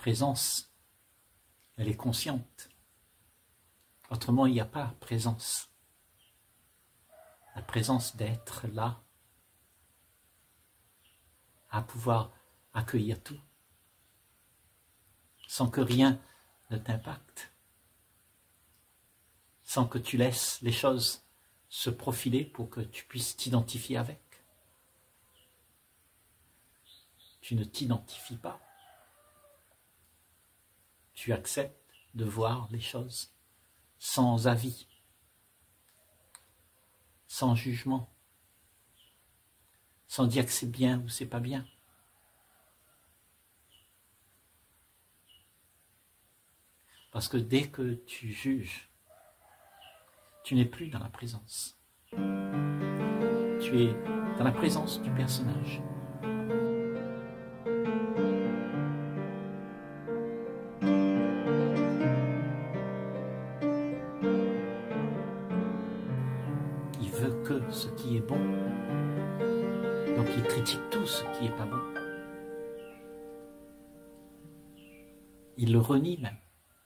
présence, elle est consciente. Autrement, il n'y a pas présence. La présence d'être là, à pouvoir accueillir tout, sans que rien ne t'impacte, sans que tu laisses les choses se profiler pour que tu puisses t'identifier avec. Tu ne t'identifies pas. Tu acceptes de voir les choses sans avis, sans jugement, sans dire que c'est bien ou c'est pas bien. Parce que dès que tu juges, tu n'es plus dans la présence. Tu es dans la présence du personnage. Il veut que ce qui est bon. Donc il critique tout ce qui n'est pas bon. Il le renie même.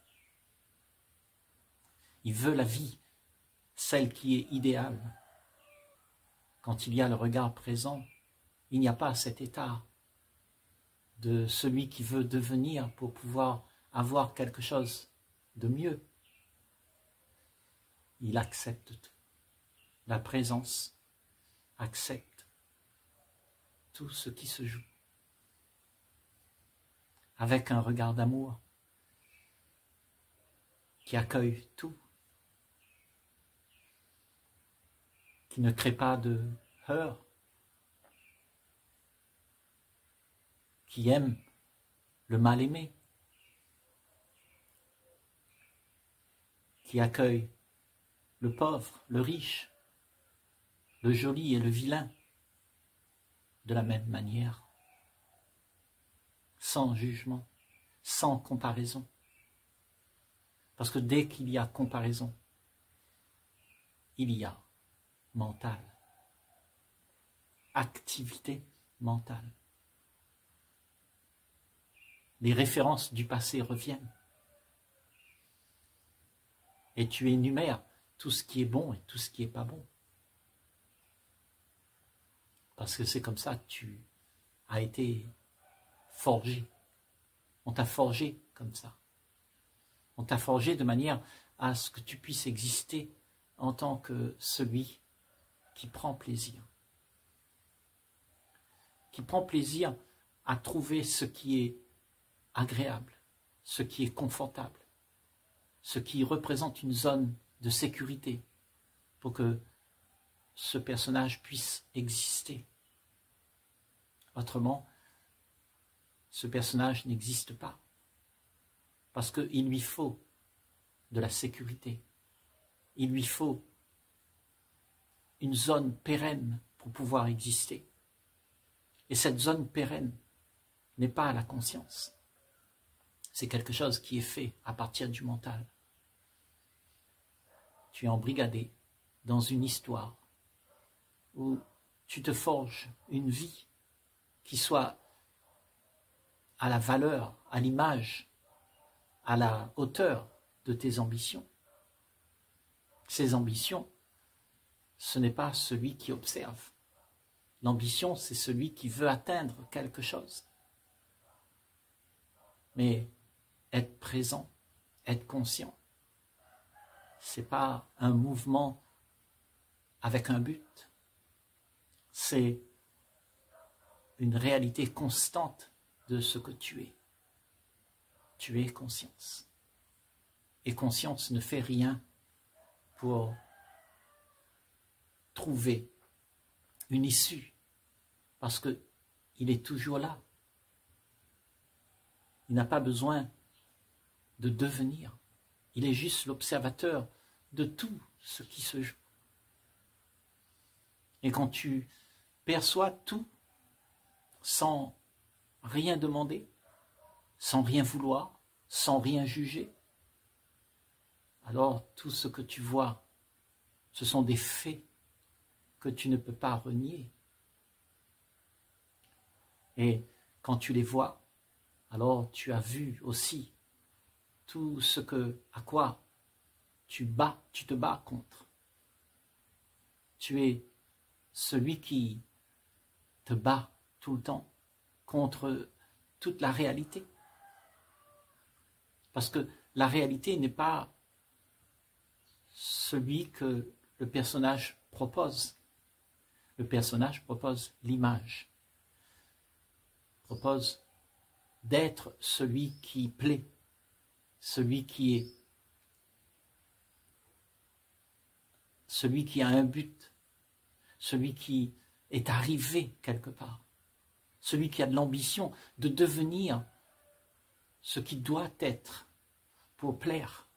Il veut la vie, celle qui est idéale. Quand il y a le regard présent, il n'y a pas cet état de celui qui veut devenir pour pouvoir avoir quelque chose de mieux. Il accepte tout. La présence accepte tout ce qui se joue. Avec un regard d'amour qui accueille tout, qui ne crée pas de peur, qui aime le mal-aimé, qui accueille le pauvre, le riche, le joli et le vilain de la même manière, sans jugement, sans comparaison. Parce que dès qu'il y a comparaison, il y a mental, activité mentale. Les références du passé reviennent. Et tu énumères tout ce qui est bon et tout ce qui n'est pas bon. Parce que c'est comme ça que tu as été forgé. On t'a forgé comme ça. On t'a forgé de manière à ce que tu puisses exister en tant que celui qui prend plaisir. Qui prend plaisir à trouver ce qui est agréable, ce qui est confortable, ce qui représente une zone de sécurité pour que ce personnage puisse exister. Autrement, ce personnage n'existe pas. Parce qu'il lui faut de la sécurité. Il lui faut une zone pérenne pour pouvoir exister. Et cette zone pérenne n'est pas la conscience. C'est quelque chose qui est fait à partir du mental. Tu es embrigadé dans une histoire où tu te forges une vie qui soit à la valeur, à l'image, à la hauteur de tes ambitions. Ces ambitions, ce n'est pas celui qui observe. L'ambition, c'est celui qui veut atteindre quelque chose. Mais être présent, être conscient, ce n'est pas un mouvement avec un but. C'est une réalité constante de ce que tu es. Tu es conscience. Et conscience ne fait rien pour trouver une issue, parce qu'il est toujours là. Il n'a pas besoin de devenir. Il est juste l'observateur de tout ce qui se joue. Et quand tu perçois tout sans rien demander, sans rien vouloir, sans rien juger, alors tout ce que tu vois, ce sont des faits que tu ne peux pas renier. Et quand tu les vois, alors tu as vu aussi tout ce à quoi tu te bats contre. Tu es celui qui te bat tout le temps contre toute la réalité. Parce que la réalité n'est pas celui que le personnage propose. Le personnage propose l'image, propose d'être celui qui plaît, celui qui a un but, celui qui est arrivé quelque part, celui qui a de l'ambition de devenir ce qui doit être pour plaire.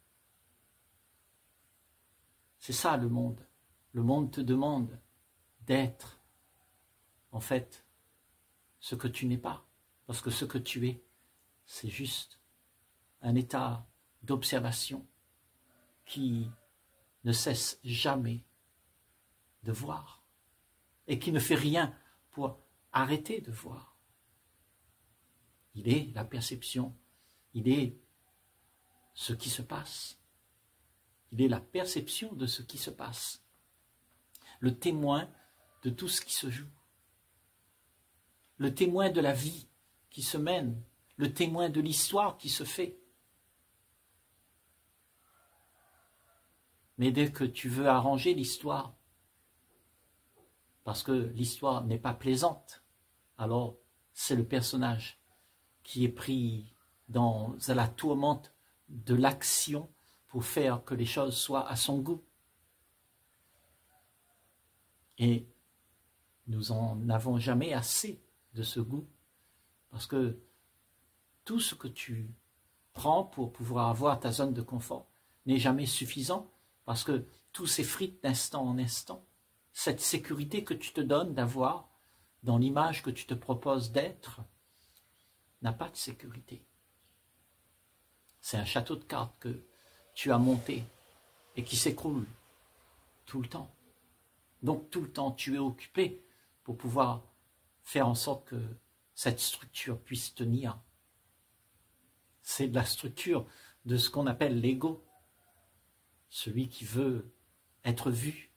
C'est ça le monde. Le monde te demande d'être, en fait, ce que tu n'es pas. Parce que ce que tu es, c'est juste un état d'observation qui ne cesse jamais de voir et qui ne fait rien pour arrêter de voir. Il est la perception, il est ce qui se passe. Il est la perception de ce qui se passe, le témoin de tout ce qui se joue, le témoin de la vie qui se mène, le témoin de l'histoire qui se fait. Mais dès que tu veux arranger l'histoire, parce que l'histoire n'est pas plaisante, alors c'est le personnage qui est pris dans la tourmente de l'action pour faire que les choses soient à son goût. Et nous en avons jamais assez de ce goût, parce que tout ce que tu prends pour pouvoir avoir ta zone de confort n'est jamais suffisant, parce que tout s'effrite d'instant en instant. Cette sécurité que tu te donnes d'avoir dans l'image que tu te proposes d'être n'a pas de sécurité. C'est un château de cartes que tu as monté et qui s'écroule tout le temps. Donc tout le temps tu es occupé pour pouvoir faire en sorte que cette structure puisse tenir. C'est de la structure de ce qu'on appelle l'ego, celui qui veut être vu.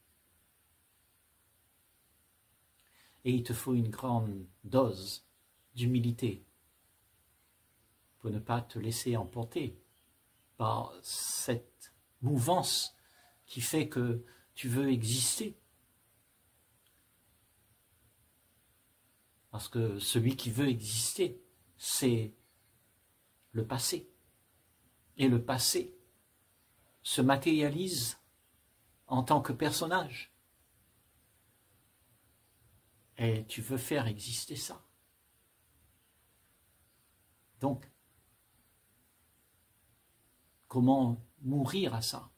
Et il te faut une grande dose d'humilité pour ne pas te laisser emporter par cette mouvance qui fait que tu veux exister. Parce que celui qui veut exister, c'est le passé. Et le passé se matérialise en tant que personnage. Et tu veux faire exister ça. Donc, comment mourir à ça?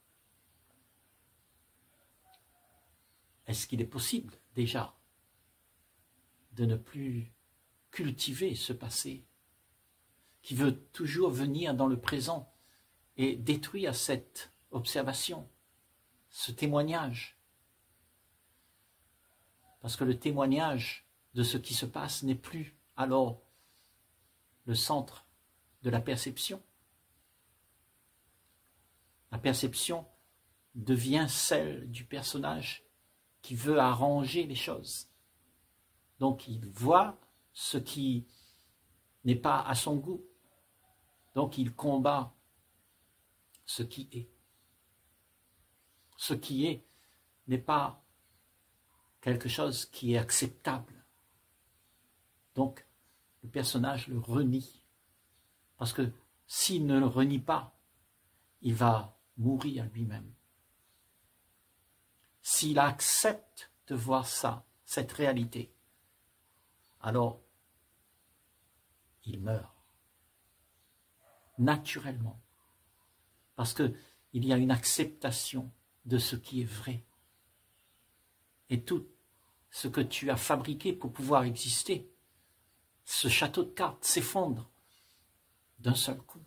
Est-ce qu'il est possible déjà de ne plus cultiver ce passé qui veut toujours venir dans le présent et détruire cette observation, ce témoignage? Parce que le témoignage de ce qui se passe n'est plus alors le centre de la perception. La perception devient celle du personnage qui veut arranger les choses. Donc il voit ce qui n'est pas à son goût. Donc il combat ce qui est. Ce qui est n'est pas quelque chose qui est acceptable. Donc le personnage le renie. Parce que s'il ne le renie pas, il va mourir lui-même. S'il accepte de voir ça, cette réalité, alors il meurt naturellement, parce qu'il y a une acceptation de ce qui est vrai. Et tout ce que tu as fabriqué pour pouvoir exister, ce château de cartes s'effondre d'un seul coup,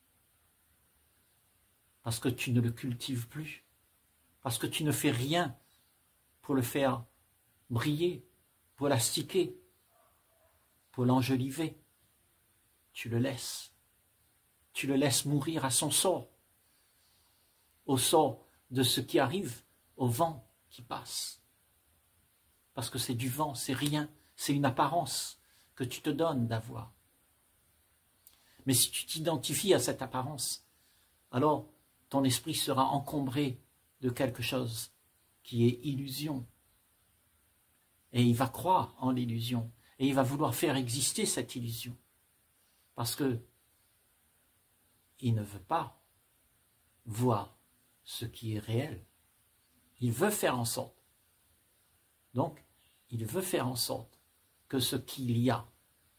parce que tu ne le cultives plus, parce que tu ne fais rien pour le faire briller, pour l'astiquer, pour l'enjoliver. tu le laisses. Tu le laisses mourir à son sort, au sort de ce qui arrive, au vent qui passe. Parce que c'est du vent, c'est rien, c'est une apparence que tu te donnes d'avoir. Mais si tu t'identifies à cette apparence, alors ton esprit sera encombré de quelque chose qui est illusion. Et il va croire en l'illusion. Et il va vouloir faire exister cette illusion. Parce que il ne veut pas voir ce qui est réel. Il veut faire en sorte. Donc, il veut faire en sorte que ce qu'il y a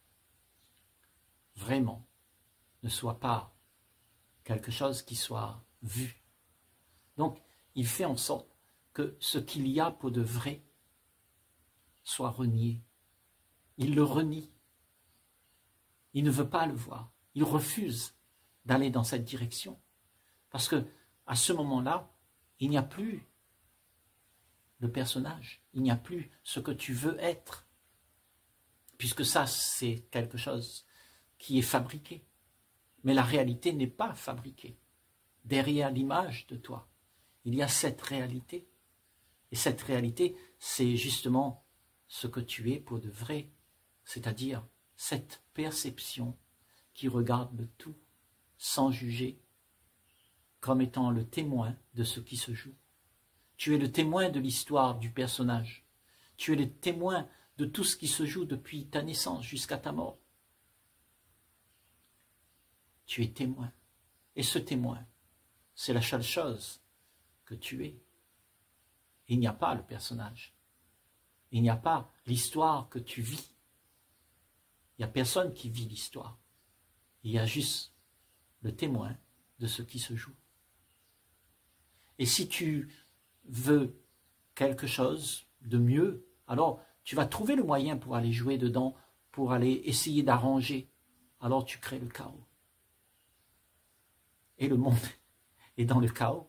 vraiment ne soit pas quelque chose qui soit vu. Donc, il fait en sorte que ce qu'il y a pour de vrai soit renié. Il le renie. Il ne veut pas le voir. Il refuse d'aller dans cette direction. Parce que à ce moment-là, il n'y a plus le personnage. Il n'y a plus ce que tu veux être. Puisque ça, c'est quelque chose qui est fabriqué. Mais la réalité n'est pas fabriquée. Derrière l'image de toi, il y a cette réalité. Et cette réalité, c'est justement ce que tu es pour de vrai. C'est-à-dire cette perception qui regarde le tout sans juger, comme étant le témoin de ce qui se joue. Tu es le témoin de l'histoire du personnage. Tu es le témoin de tout ce qui se joue depuis ta naissance jusqu'à ta mort. Tu es témoin. Et ce témoin, c'est la seule chose que tu es. Il n'y a pas le personnage. Il n'y a pas l'histoire que tu vis. Il n'y a personne qui vit l'histoire. Il y a juste le témoin de ce qui se joue. Et si tu veux quelque chose de mieux, alors tu vas trouver le moyen pour aller jouer dedans, pour aller essayer d'arranger. Alors tu crées le chaos. Et le monde est dans le chaos.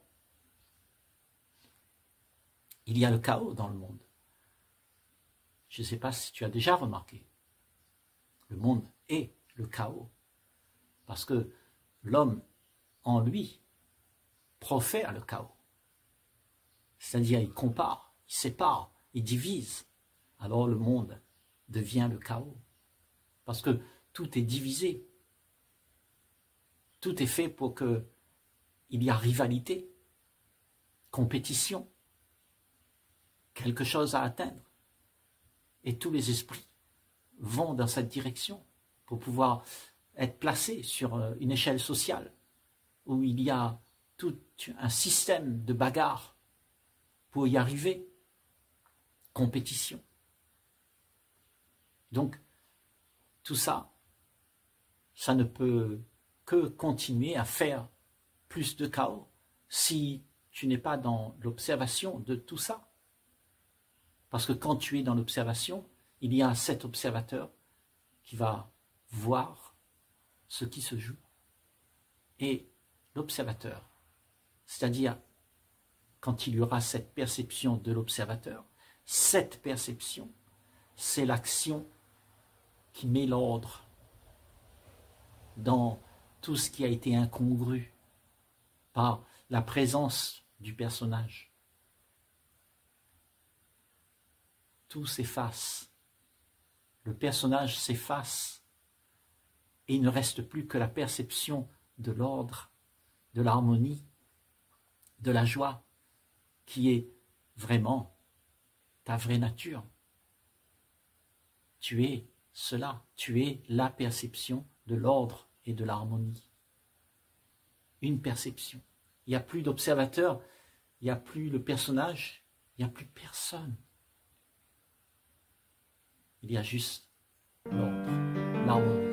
Il y a le chaos dans le monde. Je ne sais pas si tu as déjà remarqué. Le monde est le chaos. Parce que l'homme, en lui, profère le chaos. C'est-à-dire, il compare, il sépare, il divise. Alors le monde devient le chaos. Parce que tout est divisé. Tout est fait pour qu'il y ait rivalité, compétition, quelque chose à atteindre. Et tous les esprits vont dans cette direction pour pouvoir être placés sur une échelle sociale où il y a tout un système de bagarre pour y arriver, compétition. Donc, tout ça, ça ne peut que continuer à faire plus de chaos si tu n'es pas dans l'observation de tout ça. Parce que quand tu es dans l'observation, il y a cet observateur qui va voir ce qui se joue. Et l'observateur, c'est-à-dire quand il y aura cette perception de l'observateur, cette perception, c'est l'action qui met l'ordre dans tout ce qui a été incongru par la présence du personnage. Tout s'efface. Le personnage s'efface et il ne reste plus que la perception de l'ordre, de l'harmonie, de la joie, qui est vraiment ta vraie nature. Tu es cela, tu es la perception de l'ordre et de l'harmonie. Une perception. Il n'y a plus d'observateur, il n'y a plus le personnage, il n'y a plus personne. Il y a juste l'ordre, l'harmonie.